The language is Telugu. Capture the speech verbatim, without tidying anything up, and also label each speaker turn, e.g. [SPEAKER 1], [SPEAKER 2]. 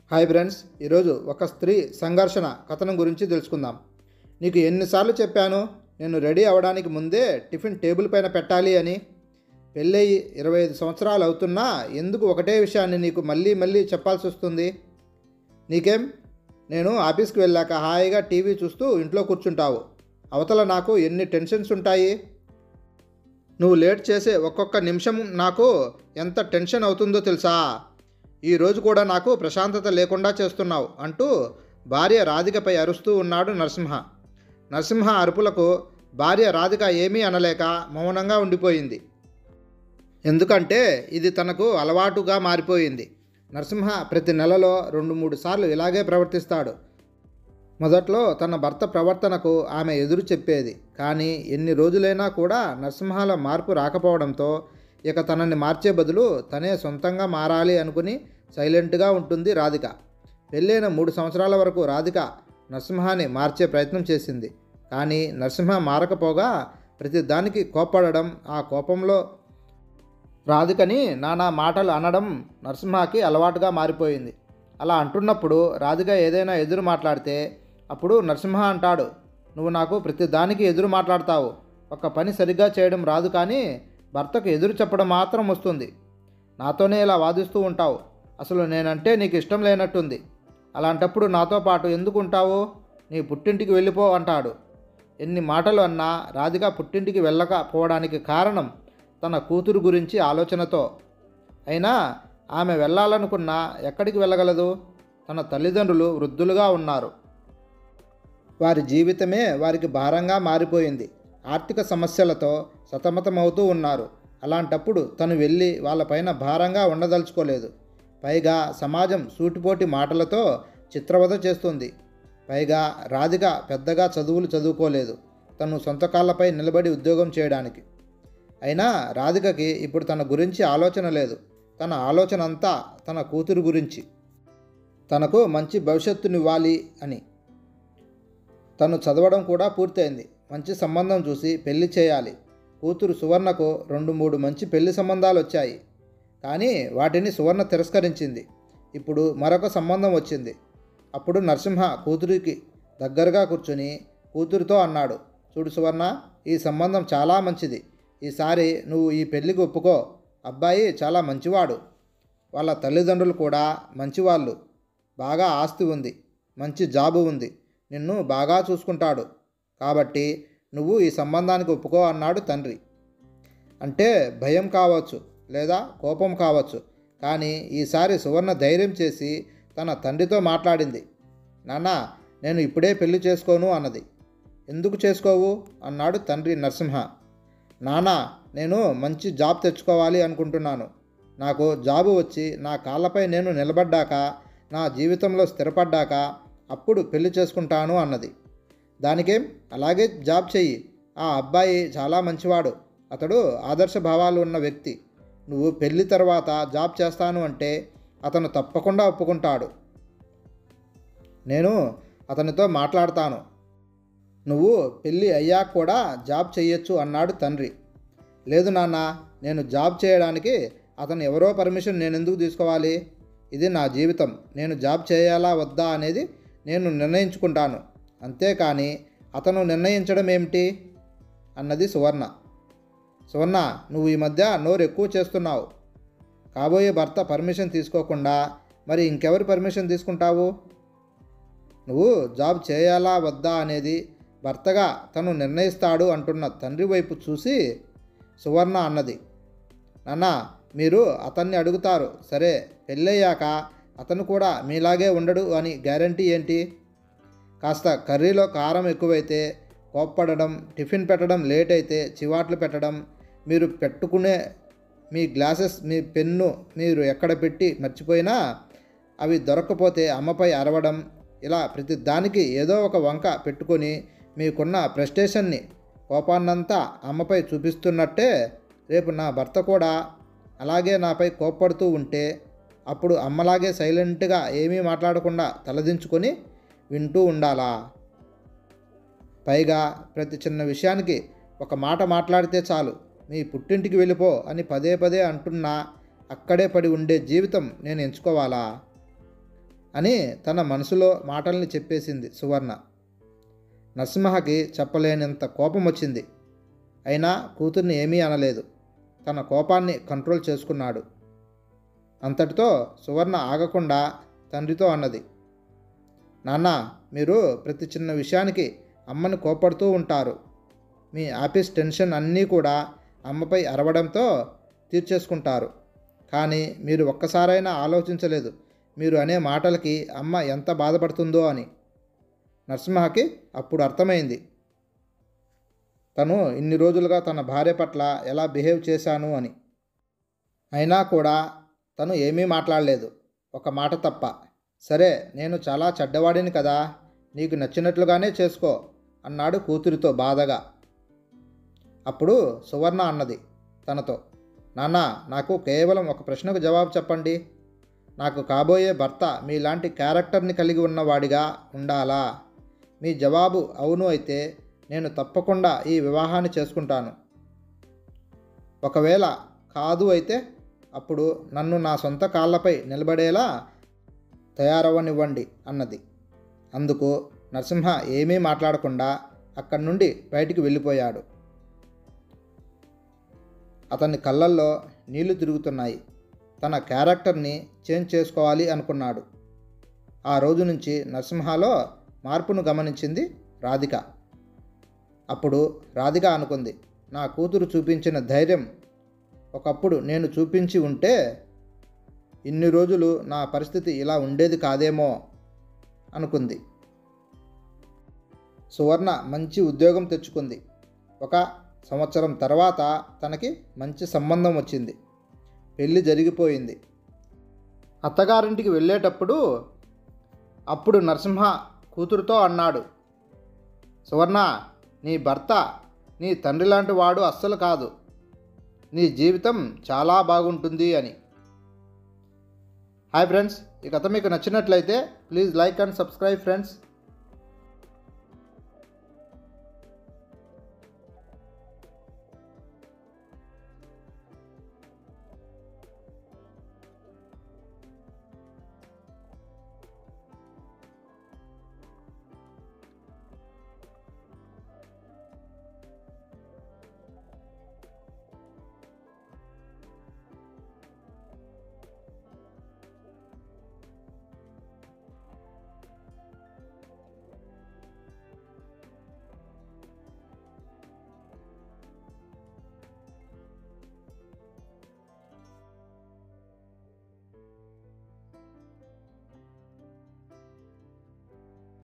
[SPEAKER 1] హాయ్ ఫ్రెండ్స్, ఈరోజు ఒక స్త్రీ సంఘర్షణ కథనం గురించి తెలుసుకుందాం. నీకు ఎన్నిసార్లు చెప్పాను నేను రెడీ అవ్వడానికి ముందే టిఫిన్ టేబుల్ పైన పెట్టాలి అని. పెళ్ళయి ఇరవై ఐదు సంవత్సరాలు అవుతున్నా ఎందుకు ఒకటే విషయాన్ని నీకు మళ్ళీ మళ్ళీ చెప్పాల్సి వస్తుంది? నీకేం, నేను ఆఫీస్కి వెళ్ళాక హాయిగా టీవీ చూస్తూ ఇంట్లో కూర్చుంటావు. అవతల నాకు ఎన్ని టెన్షన్స్ ఉంటాయి. నువ్వు లేట్ చేసే ఒక్కొక్క నిమిషం నాకు ఎంత టెన్షన్ అవుతుందో తెలుసా? ఈరోజు కూడా నాకు ప్రశాంతత లేకుండా చేస్తున్నావు అంటూ భార్య రాధికపై అరుస్తూ ఉన్నాడు నరసింహ. నరసింహ అరుపులకు భార్య రాధిక ఏమీ అనలేక మౌనంగా ఉండిపోయింది. ఎందుకంటే ఇది తనకు అలవాటుగా మారిపోయింది. నరసింహ ప్రతి నెలలో రెండు మూడు సార్లు ఇలాగే ప్రవర్తిస్తాడు. మొదట్లో తన భర్త ప్రవర్తనకు ఆమె ఎదురు చెప్పేది, కానీ ఎన్ని రోజులైనా కూడా నరసింహలో మార్పు రాకపోవడంతో ఇక తనని మార్చే బదులు తనే సొంతంగా మారాలి అనుకుని సైలెంట్గా ఉంటుంది రాధిక. పెళ్ళైన మూడు సంవత్సరాల వరకు రాధిక నరసింహాన్ని మార్చే ప్రయత్నం చేసింది. కానీ నరసింహ మారకపోగా ప్రతి దానికి కోప్పడడం, ఆ కోపంలో రాధికని నానా మాటలు అనడం నరసింహకి అలవాటుగా మారిపోయింది. అలా అంటున్నప్పుడు రాధిక ఏదైనా ఎదురు మాట్లాడితే అప్పుడు నరసింహ అంటాడు, నువ్వు నాకు ప్రతి దానికి ఎదురు మాట్లాడతావు. ఒక పని సరిగ్గా చేయడం రాదు, కానీ భర్తకు ఎదురు చెప్పడం మాత్రం వస్తుంది. నాతోనే ఇలా వాదిస్తూ ఉంటావు. అసలు నేనంటే నీకు ఇష్టం లేనట్టుంది. అలాంటప్పుడు నాతో పాటు ఎందుకు ఉంటావు? నీ పుట్టింటికి వెళ్ళిపో అంటాడు. ఎన్ని మాటలు అన్నా రాధిక పుట్టింటికి వెళ్ళకపోవడానికి కారణం తన కూతురు గురించి ఆలోచనతో. అయినా ఆమె వెళ్ళాలనుకున్నా ఎక్కడికి వెళ్ళగలదు? తన తల్లిదండ్రులు వృద్ధులుగా ఉన్నారు. వారి జీవితమే వారికి భారంగా మారిపోయింది. ఆర్థిక సమస్యలతో సతమతమవుతూ ఉన్నారు. అలాంటప్పుడు తను వెళ్ళి వాళ్ళపైన భారంగా ఉండదలుచుకోలేదు. పైగా సమాజం సూటిపోటి మాటలతో చిత్రవద చేస్తుంది. పైగా రాధిక పెద్దగా చదువులు చదువుకోలేదు, తను సొంత కాళ్ళపై నిలబడి ఉద్యోగం చేయడానికి. అయినా రాధికకి ఇప్పుడు తన గురించి ఆలోచన లేదు. తన ఆలోచన అంతా తన కూతురు గురించి, తనకు మంచి భవిష్యత్తునివ్వాలి అని. తను చదవడం కూడా పూర్తయింది. మంచి సంబంధం చూసి పెళ్లి చేయాలి. కూతురు సువర్ణకు రెండు మూడు మంచి పెళ్లి సంబంధాలు వచ్చాయి, కానీ వాటిని సువర్ణ తిరస్కరించింది. ఇప్పుడు మరొక సంబంధం వచ్చింది. అప్పుడు నరసింహ కూతురికి దగ్గరగా కూర్చుని కూతురితో అన్నాడు, చూడు సువర్ణ, ఈ సంబంధం చాలా మంచిది. ఈసారి నువ్వు ఈ పెళ్లికి ఒప్పుకో. అబ్బాయి చాలా మంచివాడు. వాళ్ళ తల్లిదండ్రులు కూడా మంచివాళ్ళు. బాగా ఆస్తి ఉంది, మంచి జాబు ఉంది, నిన్ను బాగా చూసుకుంటాడు. కాబట్టి నువ్వు ఈ సంబంధానికి ఒప్పుకో అన్నాడు తండ్రి. అంటే భయం కావచ్చు, లేదా కోపం కావచ్చు, కానీ ఈసారి సువర్ణ ధైర్యం చేసి తన తండ్రితో మాట్లాడింది. నాన్న, నేను ఇప్పుడే పెళ్లి చేసుకోను అన్నది. ఎందుకు చేసుకోవు అన్నాడు తండ్రి నరసింహ. నాన్న, నేను మంచి జాబ్ తెచ్చుకోవాలి అనుకుంటున్నాను. నాకు జాబు వచ్చి నా కాళ్ళపై నేను నిలబడ్డాక, నా జీవితంలో స్థిరపడ్డాక అప్పుడు పెళ్లి చేసుకుంటాను అన్నది. దానికేం, అలాగే జాబ్ చెయ్యి. ఆ అబ్బాయి చాలా మంచివాడు. అతడు ఆదర్శ భావాలు ఉన్న వ్యక్తి. నువ్వు పెళ్లి తర్వాత జాబ్ చేస్తాను అంటే అతను తప్పకుండా ఒప్పుకుంటాడు. నేను అతనితో మాట్లాడతాను. నువ్వు పెళ్ళి అయ్యాక కూడా జాబ్ చెయ్యొచ్చు అన్నాడు తండ్రి. లేదు నాన్న, నేను జాబ్ చేయడానికి అతను ఎవరో పర్మిషన్ నేను ఎందుకు తీసుకోవాలి? ఇది నా జీవితం. నేను జాబ్ చేయాలా వద్దా అనేది నేను నిర్ణయించుకుంటాను. అంతేకాని అతను నిర్ణయించడం ఏమిటి అన్నది సువర్ణ. సువర్ణ, నువ్వు ఈ మధ్య నోరు ఎక్కువ చేస్తున్నావు. కాబోయే భర్త పర్మిషన్ తీసుకోకుండా మరి ఇంకెవరి పర్మిషన్ తీసుకుంటావు? నువ్వు జాబ్ చేయాలా వద్దా అనేది భర్తగా తను నిర్ణయిస్తాడు అంటున్న తండ్రి వైపు చూసి సువర్ణ అన్నది, నాన్న, మీరు అతన్ని అడుగుతారు సరే, పెళ్ళయ్యాక అతను కూడా మీలాగే ఉండడు అని గ్యారంటీ ఏంటి? కాస్త కర్రీలో కారం ఎక్కువైతే కోప్పడడం, టిఫిన్ పెట్టడం లేట్ అయితే చివాట్లు పెట్టడం, మీరు పెట్టుకునే మీ గ్లాసెస్, మీ పెన్ను మీరు ఎక్కడ పెట్టి మర్చిపోయినా అవి దొరక్కపోతే అమ్మపై అరవడం, ఇలా ప్రతి దానికి ఏదో ఒక వంక పెట్టుకొని మీకున్న ప్రెస్టేషన్ని, కోపాన్నంతా అమ్మపై చూపిస్తున్నట్టే రేపు నా భర్త కూడా అలాగే నాపై కోప్పడుతూ ఉంటే అప్పుడు అమ్మలాగే సైలెంట్గా ఏమీ మాట్లాడకుండా తలదించుకొని వింటూ ఉండాలా? పైగా ప్రతి చిన్న విషయానికి ఒక మాట మాట్లాడితే చాలు, మీ పుట్టింటికి వెళ్ళిపో అని పదే పదే అంటున్నా అక్కడే పడి ఉండే జీవితం నేను ఎంచుకోవాలా? అని తన మనసులో మాటల్ని చెప్పేసింది సువర్ణ. నరసింహకి చెప్పలేనంత కోపం వచ్చింది. అయినా కూతుర్ని ఏమీ అనలేదు. తన కోపాన్ని కంట్రోల్ చేసుకున్నాడు. అంతటితో సువర్ణ ఆగకుండా తండ్రితో అన్నది, నాన్న, మీరు ప్రతి చిన్న విషయానికి అమ్మని కోపడుతూ ఉంటారు. మీ ఆఫీస్ టెన్షన్ అన్నీ కూడా అమ్మపై అరవడంతో తీర్చేసుకుంటారు. కానీ మీరు ఒక్కసారైనా ఆలోచించలేదు మీరు అనే మాటలకి అమ్మ ఎంత బాధపడుతుందో అని. నరసింహకి అప్పుడు అర్థమైంది, తను ఇన్ని రోజులుగా తన భార్య పట్ల ఎలా బిహేవ్ చేశాను అని. అయినా కూడా తను ఏమీ మాట్లాడలేదు, ఒక మాట తప్ప. సరే, నేను చాలా చెడ్డవాడిని కదా, నీకు నచ్చినట్లుగానే చేసుకో అన్నాడు కూతురితో బాధగా. అప్పుడు సువర్ణ అన్నది తనతో, నాన్న, నాకు కేవలం ఒక ప్రశ్నకు జవాబు చెప్పండి. నాకు కాబోయే భర్త మీలాంటి క్యారెక్టర్ని కలిగి ఉన్నవాడిగా ఉండాలా? మీ జవాబు అవును అయితే నేను తప్పకుండా ఈ వివాహాన్ని చేసుకుంటాను. ఒకవేళ కాదు అయితే అప్పుడు నన్ను నా సొంత కాళ్ళపై నిలబడేలా తయారవ్వనివ్వండి అన్నది. అందుకు నరసింహ ఏమీ మాట్లాడకుండా అక్కడి నుండి బయటికి వెళ్ళిపోయాడు. అతని కళ్ళల్లో నీళ్లు తిరుగుతున్నాయి. తన క్యారెక్టర్ని చేంజ్ చేసుకోవాలి అనుకున్నాడు. ఆ రోజు నుంచి నరసింహలో మార్పును గమనించింది రాధిక. అప్పుడు రాధిక అనుకుంది, నా కూతురు చూపించిన ధైర్యం ఒకప్పుడు నేను చూపించి ఉంటే ఇన్ని రోజులు నా పరిస్థితి ఇలా ఉండేది కాదేమో అనుకుంది. సువర్ణ మంచి ఉద్యోగం తెచ్చుకుంది. ఒక సంవత్సరం తర్వాత తనకి మంచి సంబంధం వచ్చింది. పెళ్ళి జరిగిపోయింది. అత్తగారింటికి వెళ్ళేటప్పుడు అప్పుడు నరసింహ కూతురుతో అన్నాడు, సువర్ణ, నీ భర్త నీ తండ్రి లాంటి వాడు అస్సలు కాదు. నీ జీవితం చాలా బాగుంటుంది అని. హాయ్ ఫ్రెండ్స్, ఈ కథ మీకు నచ్చినట్లయితే please like and subscribe friends.